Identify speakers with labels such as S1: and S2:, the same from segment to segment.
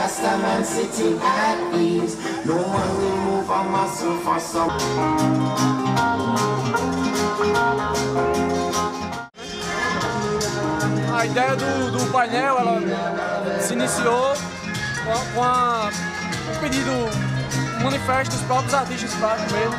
S1: Rasta man sitting at ease. No one will move a muscle for some.
S2: A ideia do painel ela se iniciou com um pedido, um manifesto dos próprios artistas plásticos mesmo,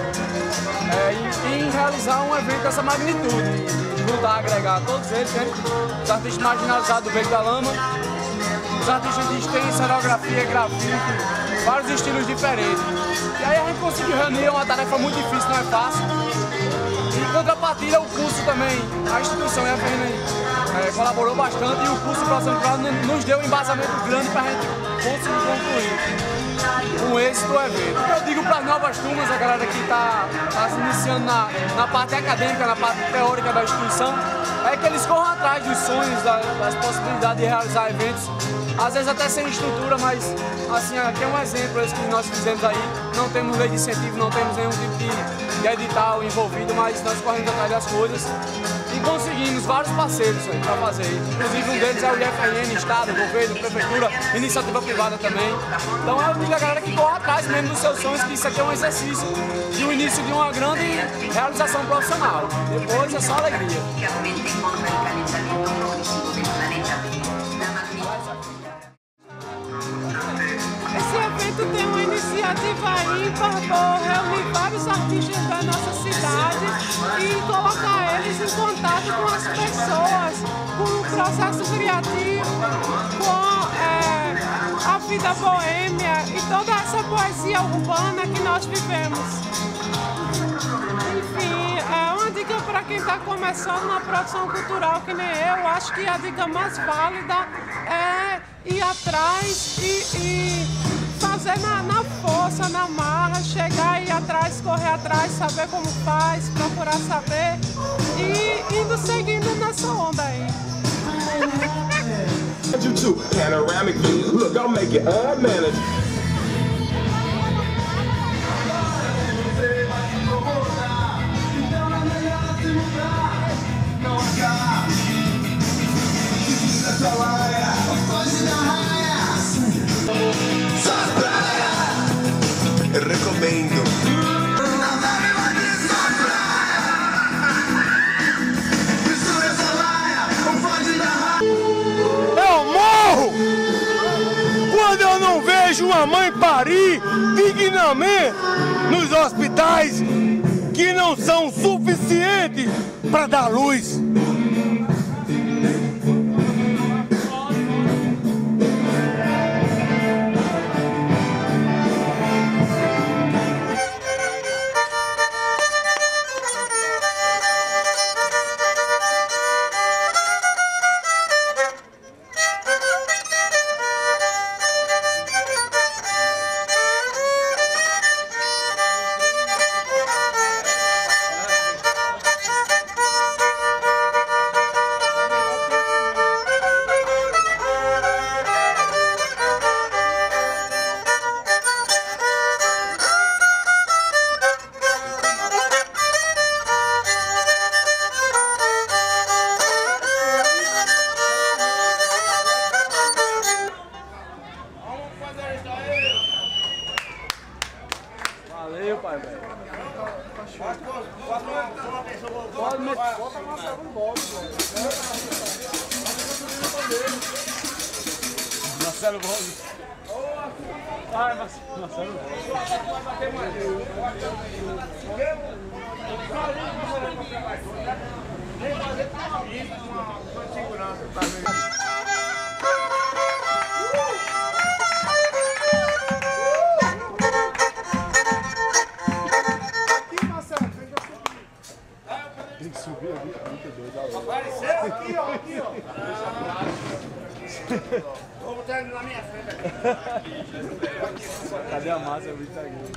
S2: em realizar um evento dessa magnitude, de juntar, agregar todos eles, né? Os artistas marginalizados do Beco da Lama, os artistas de cenografia, grafite, vários estilos diferentes. E aí a gente conseguiu reunir, uma tarefa muito difícil, não é fácil. Em contrapartida, o curso também, a instituição EFN colaborou bastante e o curso de produção cultural nos deu um embasamento grande para a gente conseguir concluir com êxito o evento. O que eu digo para as novas turmas, a galera que está se iniciando na parte acadêmica, na parte teórica da instituição, é que eles corram atrás dos sonhos, das possibilidades de realizar eventos, às vezes até sem estrutura, mas assim, aqui é um exemplo, esse que nós fizemos aí. Não temos lei de incentivo, não temos nenhum tipo de edital envolvido, mas nós corremos atrás das coisas e conseguimos vários parceiros para fazer. Inclusive um deles é o IFRN, Estado, Governo, Prefeitura, iniciativa privada também. Então eu digo a galera que corre atrás mesmo dos seus sonhos, que isso aqui é um exercício de um início de uma grande realização profissional. Depois é só alegria.
S3: Esse evento tem uma iniciativa ímpar por reunir vários artistas da nossa cidade e colocar eles em contato com as pessoas, com o processo criativo, com a vida boêmia e toda essa poesia urbana que nós vivemos. Enfim, é uma dica para quem está começando na produção cultural, que nem eu. Acho que a dica mais válida é ir atrás e fazer na força, na marra, chegar, ir atrás, correr atrás, saber como faz, procurar saber e indo seguindo nessa onda aí.
S4: Panoramic view. Look, I'll make it unmanaged. Recomendo.
S5: Eu morro quando eu não vejo uma mãe parir dignamente nos hospitais que não são suficientes para dar luz.
S2: Valeu, pai, velho. Pode me... Bota a massa no bolo, Marcelo Bolos. Ai, Marcelo Bolos. Tem que subir ali, muito doido.
S6: Apareceu aqui, ó, aqui, ó. Vou botar ele na minha frente aqui.
S2: Cadê a massa? Eu vi isso aqui.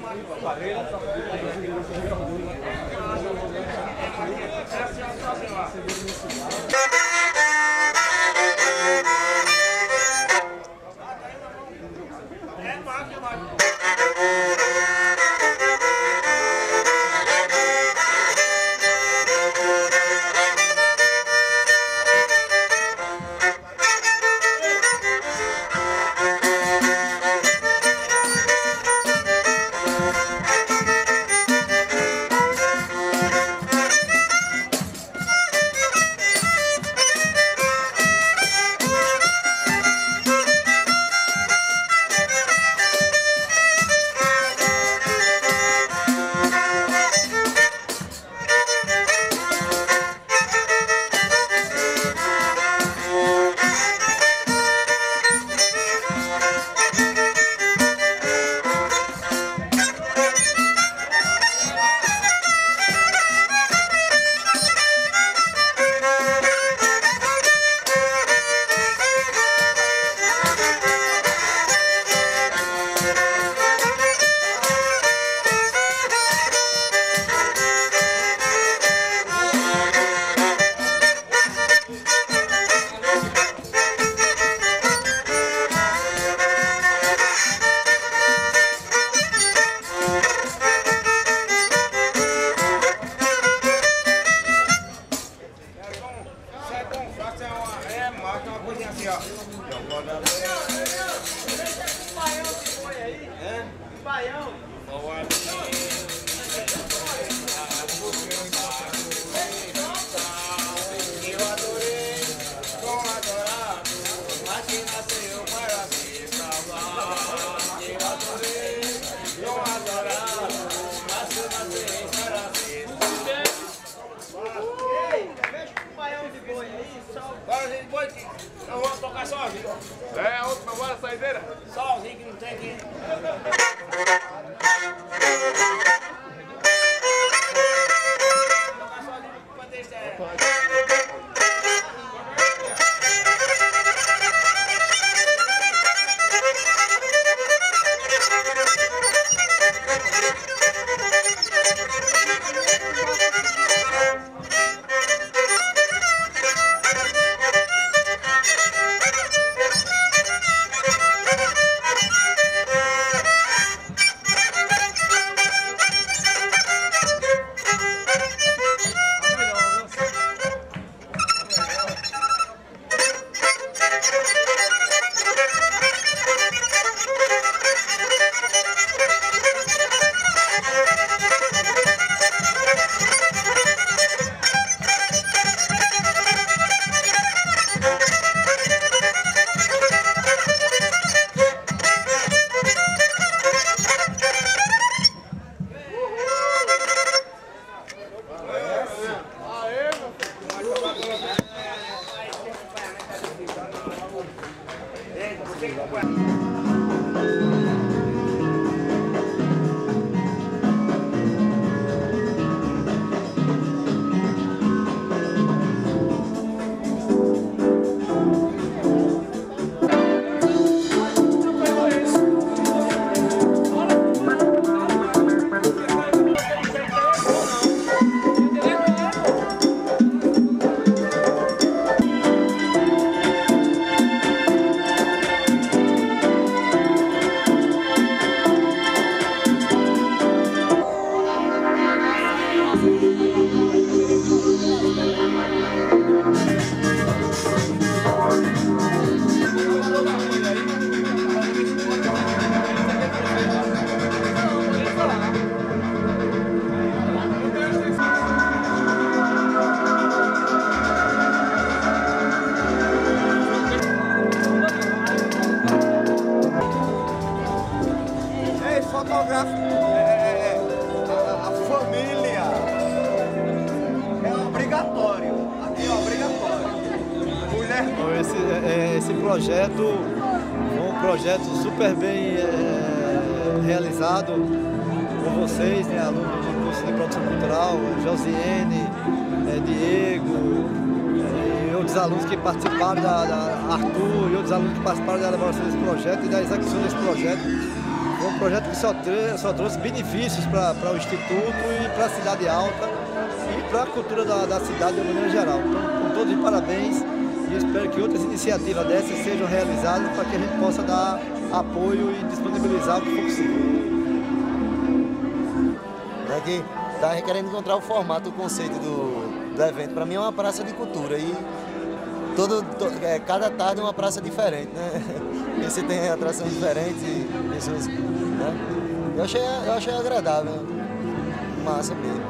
S6: Eu vou tocar sozinho.
S4: É, a última agora, saideira?
S6: Sozinho que não tem que... Tocar sozinho pra deixar...
S7: A família é obrigatório. Aqui é obrigatório. Mulher. Esse projeto foi um projeto super bem realizado por vocês, né, alunos do curso de produção cultural, Josiane, Diego e outros alunos que participaram Arthur e outros alunos que participaram da elaboração desse projeto e da execução desse projeto. Foi um projeto que só trouxe benefícios para o Instituto e para a Cidade Alta e para a cultura da cidade de maneira geral. Então, com todos os parabéns e espero que outras iniciativas dessas sejam realizadas para que a gente possa dar apoio e disponibilizar o que for possível.
S8: Aqui está querendo encontrar o formato, o conceito do evento. Para mim é uma praça de cultura e cada tarde é uma praça diferente, né? Você tem atrações diferentes e pessoas, né? Eu achei agradável, massa mesmo.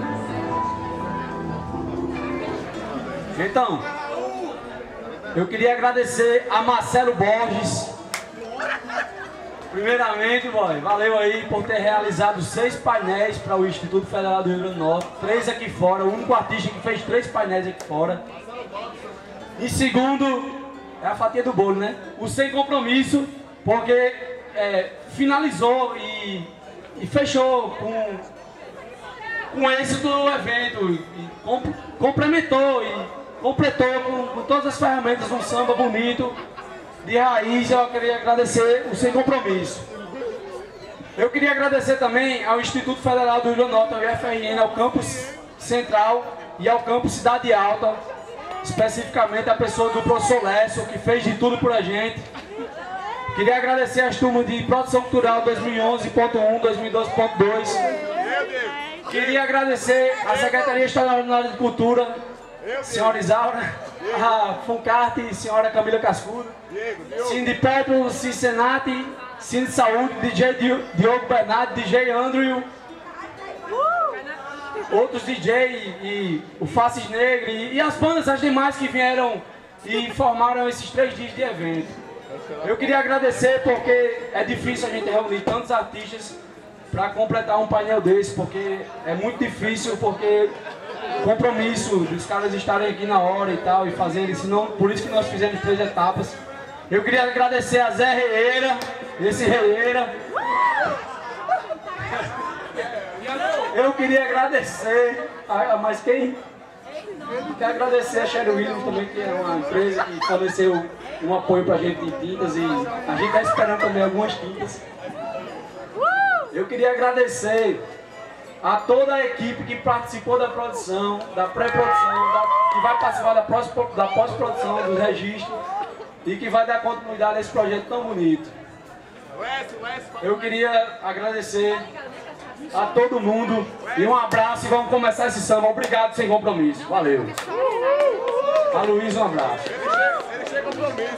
S9: Então, eu queria agradecer a Marcelo Borges. Primeiramente, boy, valeu aí por ter realizado 6 painéis para o Instituto Federal do Rio Grande do Norte, 3 aqui fora, o único artista que fez 3 painéis aqui fora. E segundo, é a fatia do bolo, né? O Sem Compromisso, porque finalizou e fechou com êxito do evento, e complementou e completou com todas as ferramentas um samba bonito, de raiz. Eu queria agradecer o Sem Compromisso. Eu queria agradecer também ao Instituto Federal do Rio Grande do Norte, ao IFRN, ao Campus Central e ao Campus Cidade Alta, especificamente a pessoa do professor Lécio, que fez de tudo por a gente. Queria agradecer às turmas de Produção Cultural 2011.1, 2012.2. Queria agradecer à Secretaria Estadual de Cultura, senhora Isaura, a Funcarte e senhora Camila Cascudo, Cindy Petro, Cincinnati, Cindy Saúde, DJ Diogo Bernardo, DJ Andrew, outros DJ e o Faces Negre e as bandas, as demais que vieram e formaram esses 3 dias de evento. Eu queria agradecer porque é difícil a gente reunir tantos artistas para completar um painel desse, porque é muito difícil, porque compromisso dos caras estarem aqui na hora e tal, e fazerem, senão, por isso que nós fizemos 3 etapas. Eu queria agradecer a Zé Reieira, esse Reieira. Eu queria agradecer, mas quem? Eu quero agradecer a Sherry Williams também, que é uma empresa que forneceu um apoio pra gente em tintas, e a gente está esperando também algumas tintas. Eu queria agradecer a toda a equipe que participou da produção, da pré-produção, que vai participar da pós-produção, dos registros, e que vai dar continuidade a esse projeto tão bonito. Eu queria agradecer a todo mundo e um abraço, e vamos começar esse samba. Obrigado, Sem Compromisso. Valeu. A Luiz, um abraço.
S5: Ele sem compromisso,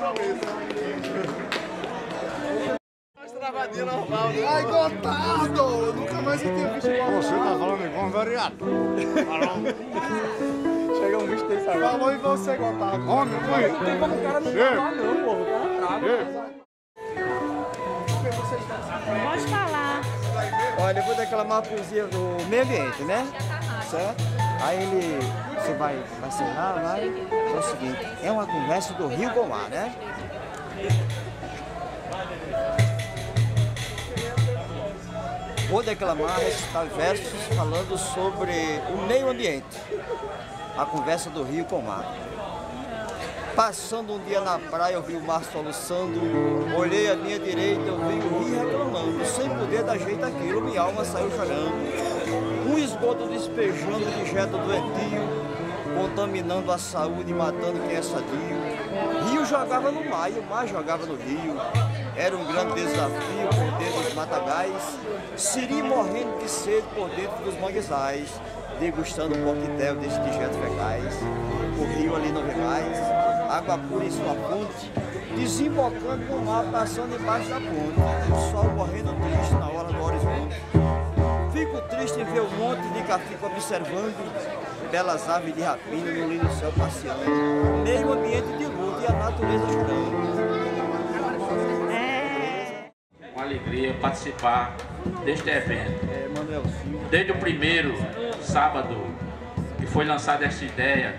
S5: travadinha normal, né? Ai, Gotardo! Nunca mais eu tinha visto. Você tá falando igual um vereador. Chega um bicho desse aí. Falou em você, Gotardo. Homem, foi. Não tem como o cara não falar, não, porra. O cara trava.
S10: Pode falar.
S11: Olha, eu vou declamar a poesia do meio ambiente, né? Certo? Aí você vai ensinar, vai. É o seguinte, é uma conversa do rio com o mar, né? Vou declamar, recitar versos falando sobre o meio ambiente. A conversa do rio com o mar. Passando um dia na praia, eu vi o mar soluçando. Olhei à minha direita, eu vi o rio reclamando. Sem poder dar jeito aquilo, minha alma saiu chorando. Um esgoto despejando de jeto doentio, contaminando a saúde e matando quem é sadio. Rio jogava no mar e o mar jogava no rio. Era um grande desafio por dentro dos matagais. Siri morrendo de sede por dentro dos manguezais, degustando um coquetel desses dejetos fecais. O rio ali não vê mais, água pura em sua fonte, desembocando no mar, passando embaixo da ponte. O sol morrendo triste na hora do horizonte. Fico triste em ver o monte de cafico observando, belas aves de rapina no lindo céu passeando, meio ambiente de luta e a natureza chorando.
S12: Uma alegria participar deste evento. Desde o primeiro sábado que foi lançada essa ideia,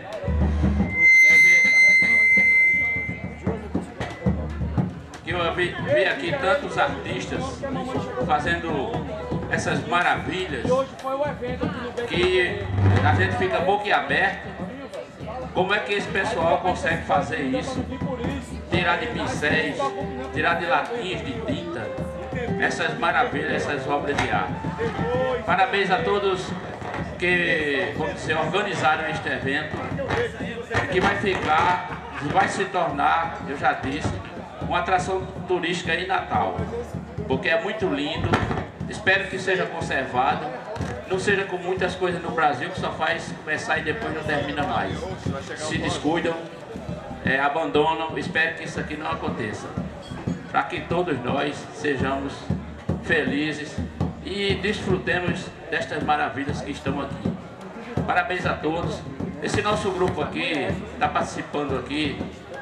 S12: que eu vi aqui tantos artistas fazendo essas maravilhas, que a gente fica boquiaberto. Como é que esse pessoal consegue fazer isso? Tirar de pincéis, tirar de latinhas de tinta essas maravilhas, essas obras de arte. Parabéns a todos que, vamos dizer, organizaram este evento, que vai se tornar, eu já disse, uma atração turística em Natal, porque é muito lindo. Espero que seja conservado, não seja como muitas coisas no Brasil que só faz começar e depois não termina mais. Se descuidam, abandonam. Espero que isso aqui não aconteça, para que todos nós sejamos felizes e desfrutemos destas maravilhas que estão aqui. Parabéns a todos. Esse nosso grupo aqui, está participando aqui,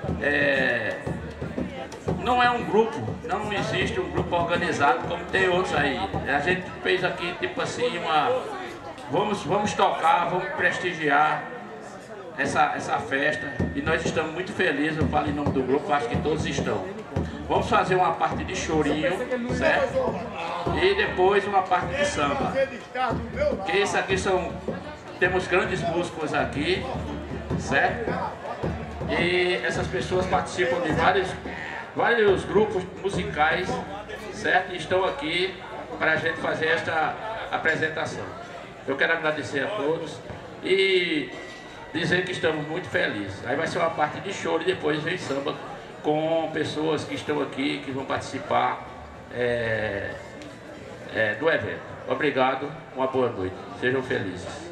S12: não é um grupo, não existe um grupo organizado como tem outros aí. A gente fez aqui tipo assim vamos tocar, vamos prestigiar essa festa e nós estamos muito felizes. Eu falo em nome do grupo, acho que todos estão. Vamos fazer uma parte de chorinho, certo? E depois uma parte de samba. Que isso aqui temos grandes músicos aqui, certo? E essas pessoas participam de vários grupos musicais, certo? E estão aqui para a gente fazer esta apresentação. Eu quero agradecer a todos e dizer que estamos muito felizes. Aí vai ser uma parte de choro e depois vem samba com pessoas que estão aqui, que vão participar do evento. Obrigado, uma boa noite. Sejam felizes.